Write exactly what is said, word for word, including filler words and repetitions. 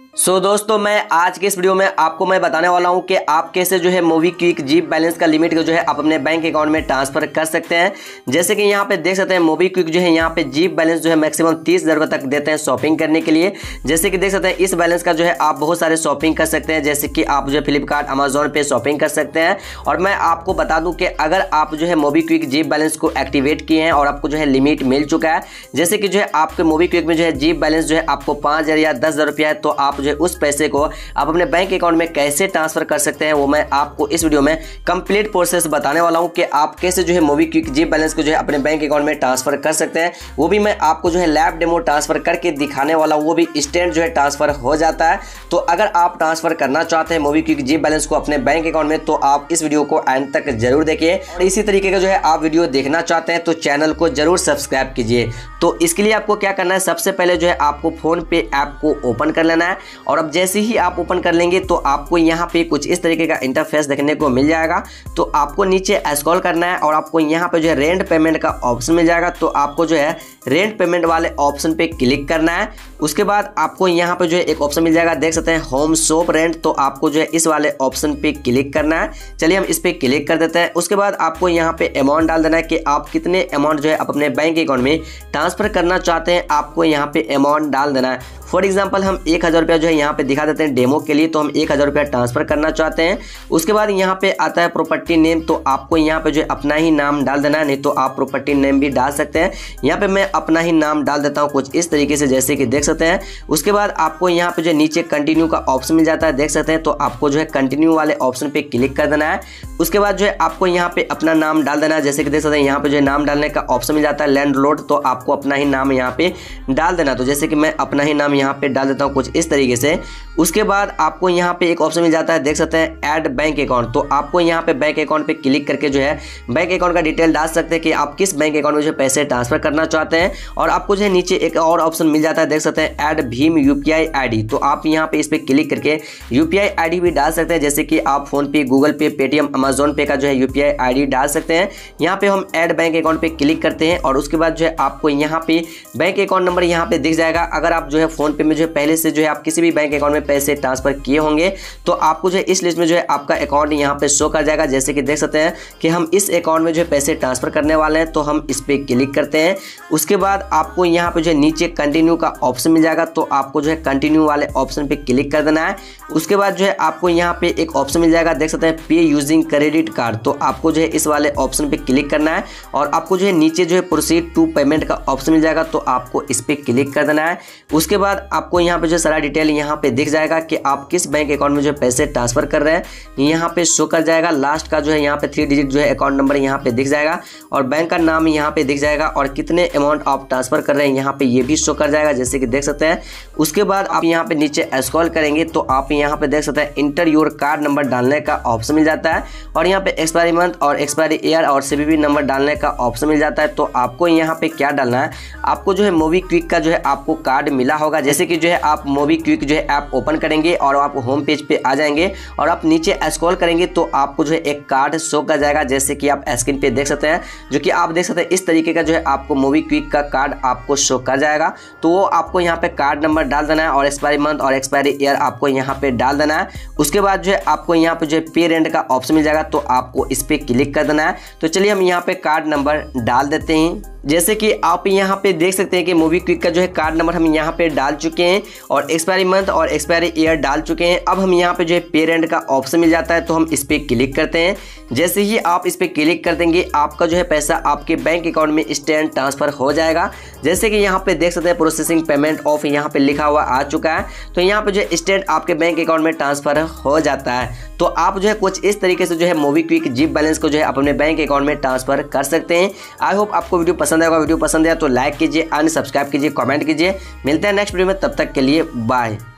सो so, दोस्तों मैं आज के इस वीडियो में आपको मैं बताने वाला हूं कि आप कैसे जो है मोबीक्विक जीप बैलेंस का लिमिट को जो है आप अपने बैंक अकाउंट में ट्रांसफर कर सकते हैं। जैसे कि यहां पे देख सकते हैं मोबीक्विक जो है यहां पे जीप बैलेंस जो है मैक्सिमम तीस हजार रुपये तक देते हैं शॉपिंग करने के लिए। जैसे कि देख सकते हैं इस बैलेंस का जो है आप बहुत सारे शॉपिंग कर सकते हैं, जैसे कि आप जो है फ्लिपकार्ट अमेजोन पे शॉपिंग कर सकते हैं। और मैं आपको बता दूँ कि अगर आप जो है मोबीक्विक जीप बैलेंस को एक्टिवेट किए हैं और आपको जो है लिमिट मिल चुका है, जैसे कि जो है आपके मोबीक्विक में जो है जीप बैलेंस जो है आपको पाँच हजार या दस हजार रुपया है, तो आप जो है उस पैसे को आप अपने बैंक अकाउंट में कैसे ट्रांसफर कर सकते हैं वो मैं आपको इस वीडियो में कंप्लीट प्रोसेस बताने वाला हूं कि आप कैसे जो है मोबीक्विक जीप बैलेंस को जो है अपने बैंक अकाउंट में ट्रांसफर कर सकते हैं। वो भी मैं आपको जो है लाइव डेमो ट्रांसफर करके दिखाने वाला हूं, वो भी इंस्टेंट जो है ट्रांसफर हो जाता है। तो अगर आप ट्रांसफर करना चाहते हैं मोबीक्विक जीप बैलेंस को अपने बैंक अकाउंट में, तो आप इस वीडियो को एंड तक जरूर देखिए। और इसी तरीके का जो है आप वीडियो देखना चाहते हैं तो चैनल को जरूर सब्सक्राइब कीजिए। तो इसके लिए आपको क्या करना है, सबसे पहले जो है आपको फोन पे ऐप को ओपन कर लेना है। और अब जैसे ही आप ओपन कर लेंगे तो आपको यहाँ पे कुछ इस तरीके का इंटरफेस देखने को मिल जाएगा। तो आपको नीचे स्क्रॉल करना है और आपको यहाँ पे जो है रेंट पेमेंट का ऑप्शन मिल जाएगा। तो आपको जो है रेंट पेमेंट वाले ऑप्शन पे क्लिक करना है। उसके बाद आपको यहाँ पे जो है एक ऑप्शन मिल जाएगा, देख सकते हैं होम शॉप रेंट। तो आपको जो है इस वाले ऑप्शन पे क्लिक करना है। चलिए हम इस पे क्लिक कर देते हैं। उसके बाद आपको यहाँ पे अमाउंट डाल देना है कि आप कितने अमाउंट जो है अपने बैंक अकाउंट में ट्रांसफर करना चाहते हैं, आपको यहाँ पे अमाउंट डाल देना है। फॉर एग्जाम्पल हम एक हज़ार रुपया जो है यहाँ पे दिखा देते हैं डेमो के लिए, तो हम एक हज़ार रुपया ट्रांसफर करना चाहते हैं। उसके बाद यहाँ पे आता है प्रॉपर्टी नेम, तो आपको यहाँ पे जो है अपना ही नाम डाल देना है, नहीं तो आप प्रॉपर्टी नेम भी डाल सकते हैं। यहाँ पे मैं अपना ही नाम डाल देता हूँ कुछ इस तरीके से, जैसे कि देख सकते हैं। उसके बाद आपको यहाँ पे जो नीचे कंटिन्यू का ऑप्शन मिल जाता है, देख सकते हैं। तो आपको जो है कंटिन्यू वाले ऑप्शन पे क्लिक कर देना है। उसके बाद जो है आपको यहाँ पे अपना नाम डाल देना है, जैसे कि देख सकते हैं यहाँ पे जो है नाम डालने का ऑप्शन मिल जाता है लैंडलॉर्ड। तो आपको अपना ही नाम यहाँ पे डाल देना। तो जैसे कि मैं अपना ही नाम यहाँ पे डाल देता हूँ कुछ इस तरीके से। उसके बाद आपको यहाँ पे एक ऑप्शन मिल जाता है, देख सकते हैं ऐड बैंक अकाउंट। तो आपको यहाँ पे बैंक अकाउंट पे क्लिक करके जो है बैंक अकाउंट का डिटेल डाल सकते हैं कि आप किस बैंक अकाउंट में जो पैसे ट्रांसफर करना चाहते हैं। और आपको जो है नीचे एक और ऑप्शन मिल जाता है, देख सकते हैं ऐड भीम यूपीआई आईडी। तो आप यहाँ पे इस पे क्लिक करके यूपीआई आईडी भी डाल सकते हैं, जैसे कि आप फोन पे, गूगल पे, पेटीएम, अमेजोन पे का जो है यूपीआई आईडी डाल सकते हैं। यहाँ पे हम ऐड बैंक अकाउंट पे क्लिक करते हैं और उसके बाद जो है आपको यहाँ पे बैंक अकाउंट नंबर यहाँ पे दिख जाएगा। अगर आप जो है फोन पे में जो है पहले से जो है आप किसी भी बैंक अकाउंट में पैसे ट्रांसफर किए होंगे तो आपको जो है इस लिस्ट में जो है आपका अकाउंट यहाँ पे शो कर जाएगा। जैसे कि देख सकते हैं कि हम इस अकाउंट में जो है पैसे ट्रांसफर करने वाले हैं, तो हम इस पे क्लिक करते हैं। उसके बाद आपको यहाँ पे जो है नीचे कंटिन्यू का ऑप्शन मिल जाएगा। तो आपको जो है कंटिन्यू वाले ऑप्शन पे क्लिक कर देना है। उसके बाद जो है आपको यहाँ पे एक ऑप्शन मिल जाएगा, देख सकते हैं पे यूजिंग क्रेडिट कार्ड। तो आपको जो है इस वाले ऑप्शन पे क्लिक करना है और आपको जो है नीचे जो है प्रोसीड टू पेमेंट का ऑप्शन मिल जाएगा। तो आपको इस पे क्लिक कर देना है। उसके बाद आपको यहाँ पे जो सारा डिटेल यहाँ पे दिख जाएगा कि आप किस बैंक अकाउंट में जो पैसे ट्रांसफर कर रहे हैं, यहाँ पे शो कर जाएगा। लास्ट का जो है यहाँ पे थ्री डिजिट जो है अकाउंट नंबर यहाँ पे दिख जाएगा और बैंक का नाम यहाँ पे दिख जाएगा और कितने अमाउंट आप ट्रांसफर कर रहे हैं यहाँ पे ये भी शो कर जाएगा, जैसे कि देख सकते हैं। उसके बाद आप यहाँ पे नीचे स्क्रॉल करेंगे तो आप यहाँ पे देख सकते हैं इंटर योर कार्ड नंबर डालने का ऑप्शन मिल जाता है और यहाँ पे एक्सपायरी मंथ और एक्सपायरी ईयर और सीवीवी नंबर डालने का ऑप्शन मिल जाता है। तो आपको यहाँ पे क्या डालना है, आपको जो है मोबीक्विक का जो है आपको कार्ड मिला होगा। जैसे कि जो है आप मोबीक्विक जो है ऐप ओपन करेंगे और आप होम पेज पे आ जाएंगे और आप नीचे स्क्रॉल करेंगे तो आपको जो है एक कार्ड शो कर जाएगा, जैसे कि आप स्क्रीन पे देख सकते हैं। जो कि आप देख सकते हैं इस तरीके का जो है आपको मोबीक्विक का कार्ड आपको शो कर जाएगा। तो वो आपको यहाँ पे कार्ड नंबर डाल देना है और एक्सपायरी मंथ और एक्सपायरी ईयर आपको यहाँ पे डाल देना है। उसके बाद जो है आपको यहाँ पे जो है पे रेंट का ऑप्शन मिल जाएगा, तो आपको इस पे क्लिक कर देना है। तो चलिए हम यहाँ पे कार्ड नंबर डाल देते हैं। जैसे कि आप यहाँ पे देख सकते हैं कि मोबीक्विक का जो है कार्ड नंबर हम यहाँ पे डाल चुके हैं और एक्सपायरी मंथ और एक्सपायरी ईयर डाल चुके हैं। अब हम यहाँ पे जो है पे रेंट का ऑप्शन मिल जाता है, तो हम इस पे क्लिक करते हैं। जैसे ही आप इस पे क्लिक कर देंगे आपका जो है पैसा आपके बैंक अकाउंट में इंस्टेंट ट्रांसफर हो जाएगा। जैसे कि यहाँ पे देख सकते हैं प्रोसेसिंग पेमेंट ऑफ यहाँ पे लिखा हुआ आ चुका है। तो यहाँ पे जो है इंस्टेंट आपके बैंक अकाउंट में ट्रांसफर हो जाता है। तो आप जो है कुछ इस तरीके से जो है मोबीक्विक जीप बैलेंस को जो है अपने बैंक अकाउंट में ट्रांसफर कर सकते हैं। आई होप आपको वीडियो पसंद आएगा। वीडियो पसंद आया तो लाइक कीजिए, अन सब्सक्राइब कीजिए, कमेंट कीजिए। मिलते हैं नेक्स्ट वीडियो में, तब तक के लिए बाय।